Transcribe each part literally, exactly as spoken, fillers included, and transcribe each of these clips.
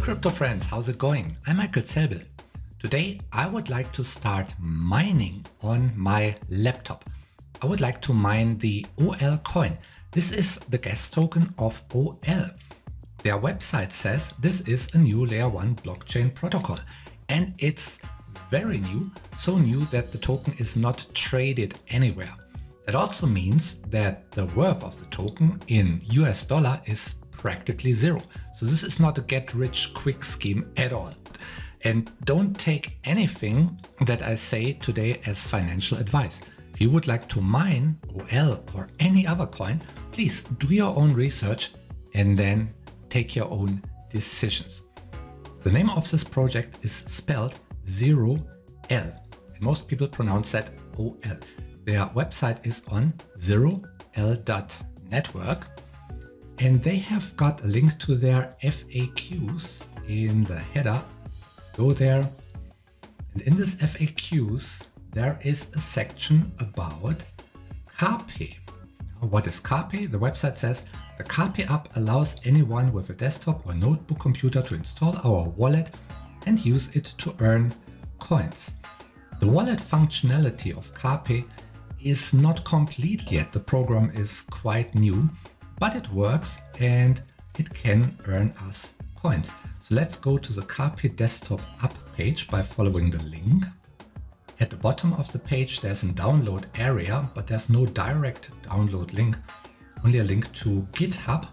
crypto friends, how's it going? I'm Michael Zelbel. Today I would like to start mining on my laptop. I would like to mine the O L coin. This is the gas token of O L. Their website says this is a new layer one blockchain protocol, and it's very new, so new that the token is not traded anywhere. That also means that the worth of the token in U S dollar is practically zero. So this is not a get-rich-quick scheme at all. And don't take anything that I say today as financial advice. If you would like to mine O L or any other coin, please do your own research and then take your own decisions. The name of this project is spelled zero L, and most people pronounce that O L. Their website is on zero L dot network, and they have got a link to their F A Qs in the header. Let's go there. And in this F A Qs, there is a section about Carpe. What is Carpe? The website says the Carpe app allows anyone with a desktop or notebook computer to install our wallet and use it to earn coins. The wallet functionality of Carpe is not complete yet. The program is quite new, but it works and it can earn us coins. So let's go to the Carpe desktop app page by following the link. At the bottom of the page there's a download area, but there's no direct download link, only a link to GitHub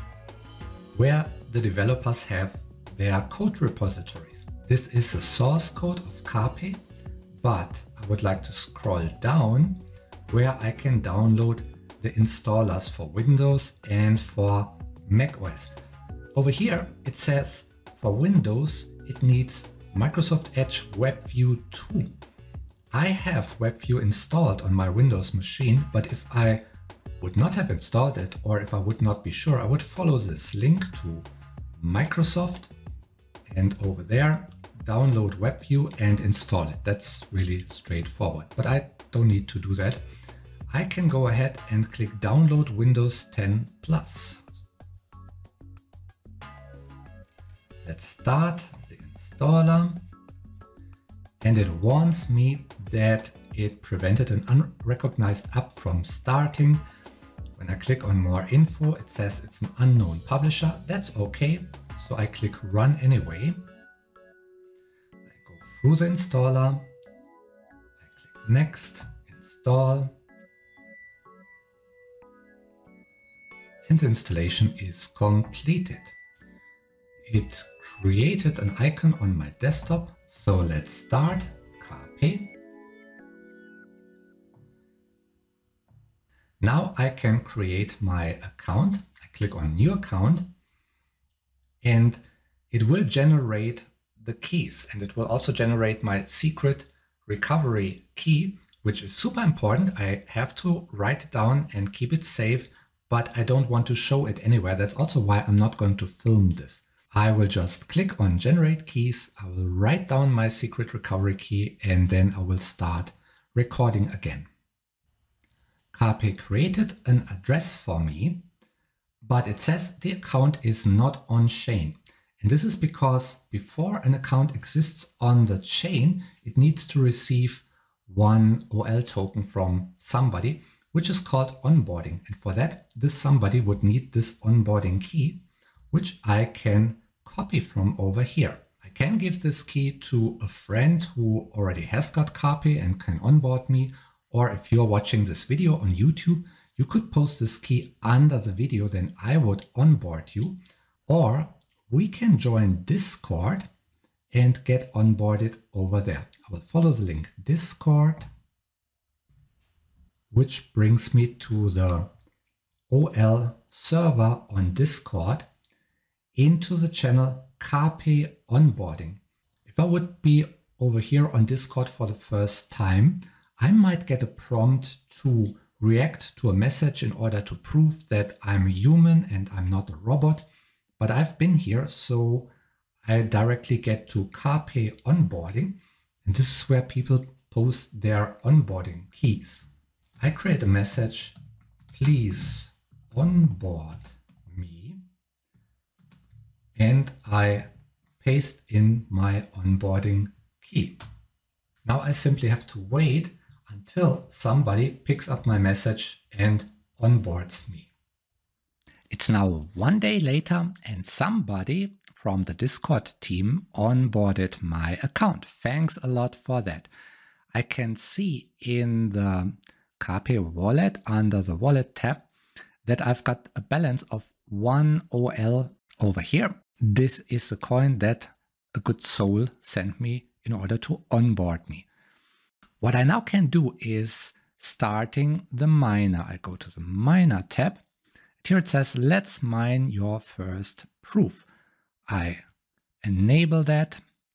where the developers have their code repositories. This is the source code of Carpe, but I would like to scroll down where I can download the installers for Windows and for macOS. Over here it says for Windows it needs Microsoft Edge WebView two. I have WebView installed on my Windows machine, but if I would not have installed it, or if I would not be sure, I would follow this link to Microsoft and over there download WebView and install it. That's really straightforward, but I don't need to do that. I can go ahead and click download Windows ten plus. Let's start the installer, and it warns me that it prevented an unrecognized app from starting. When I click on more info, it says it's an unknown publisher. That's okay, so I click run anyway. I go through the installer, I click next, install, and the installation is completed. It created an icon on my desktop, so let's start Carpe. Now I can create my account. I click on new account and it will generate the keys, and it will also generate my secret recovery key, which is super important. I have to write it down and keep it safe, but I don't want to show it anywhere. That's also why I'm not going to film this. I will just click on generate keys. I will write down my secret recovery key and then I will start recording again. Carpe created an address for me, but it says the account is not on chain. And this is because before an account exists on the chain, it needs to receive one O L token from somebody, which is called onboarding. And for that, this somebody would need this onboarding key, which I can copy from over here. I can give this key to a friend who already has got Carpe and can onboard me. Or if you're watching this video on YouTube, you could post this key under the video, then I would onboard you. Or we can join Discord and get onboarded over there. I will follow the link Discord, which brings me to the O L server on Discord, into the channel Carpe onboarding. If I would be over here on Discord for the first time, I might get a prompt to react to a message in order to prove that I'm human and I'm not a robot. But I've been here, so I directly get to Carpe onboarding. And this is where people post their onboarding keys. I create a message, please onboard me. And I paste in my onboarding key. Now I simply have to wait until somebody picks up my message and onboards me. It's now one day later and somebody from the Discord team onboarded my account. Thanks a lot for that. I can see in the Carpe wallet under the wallet tab that I've got a balance of one O L over here. This is a coin that a good soul sent me in order to onboard me. What I now can do is starting the miner. I go to the miner tab. Here it says, let's mine your first proof. I enable that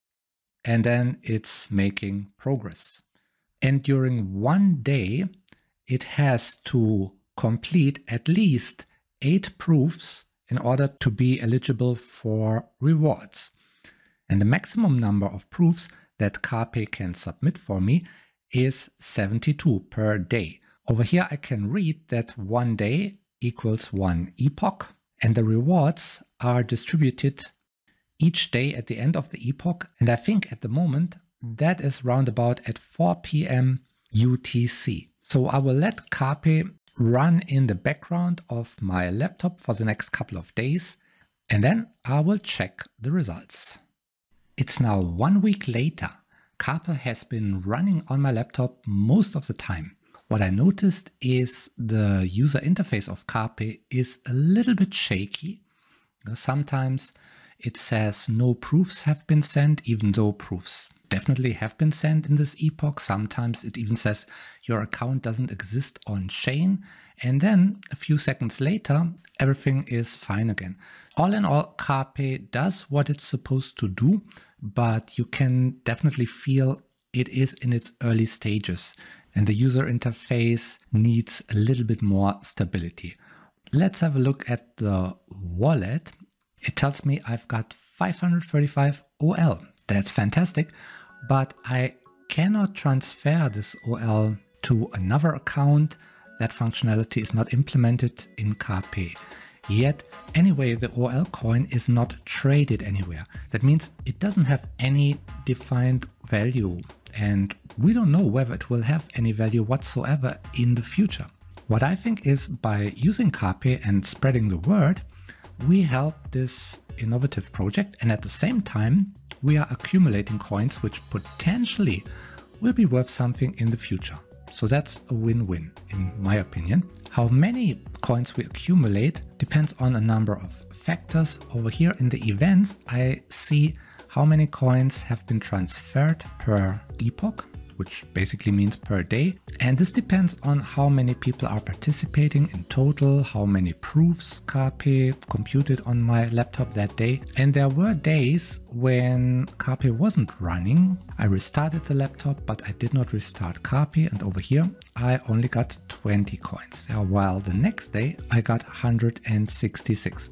and then it's making progress. And during one day, it has to complete at least eight proofs in order to be eligible for rewards. And the maximum number of proofs that Carpe can submit for me is seventy-two per day. Over here, I can read that one day equals one epoch, and the rewards are distributed each day at the end of the epoch. And I think at the moment that is roundabout at four p m U T C. So I will let Carpe run in the background of my laptop for the next couple of days, and then I will check the results. It's now one week later. Carpe has been running on my laptop most of the time. What I noticed is the user interface of Carpe is a little bit shaky. Sometimes it says no proofs have been sent, even though proofs definitely have been sent in this epoch. Sometimes it even says your account doesn't exist on chain. And then a few seconds later, everything is fine again. All in all, Carpe does what it's supposed to do, but you can definitely feel it is in its early stages and the user interface needs a little bit more stability. Let's have a look at the wallet. It tells me I've got five hundred thirty-five O L. That's fantastic, but I cannot transfer this O L to another account. That functionality is not implemented in Carpe yet. Anyway, the O L coin is not traded anywhere. That means it doesn't have any defined value, and we don't know whether it will have any value whatsoever in the future. What I think is, by using Carpe and spreading the word, we help this innovative project, and at the same time we are accumulating coins which potentially will be worth something in the future. So that's a win-win in my opinion. How many coins we accumulate depends on a number of factors. Over here in the events, I see how many coins have been transferred per epoch, which basically means per day. And this depends on how many people are participating in total, how many proofs Carpe computed on my laptop that day. And there were days when Carpe wasn't running. I restarted the laptop, but I did not restart Carpe. And over here, I only got twenty coins, while the next day I got one hundred sixty-six.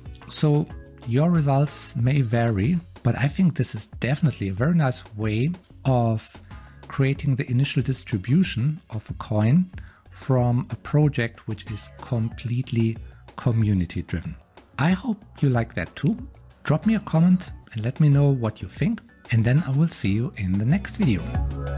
So your results may vary, but I think this is definitely a very nice way of creating the initial distribution of a coin from a project which is completely community driven. I hope you like that too. Drop me a comment and let me know what you think, and then I will see you in the next video.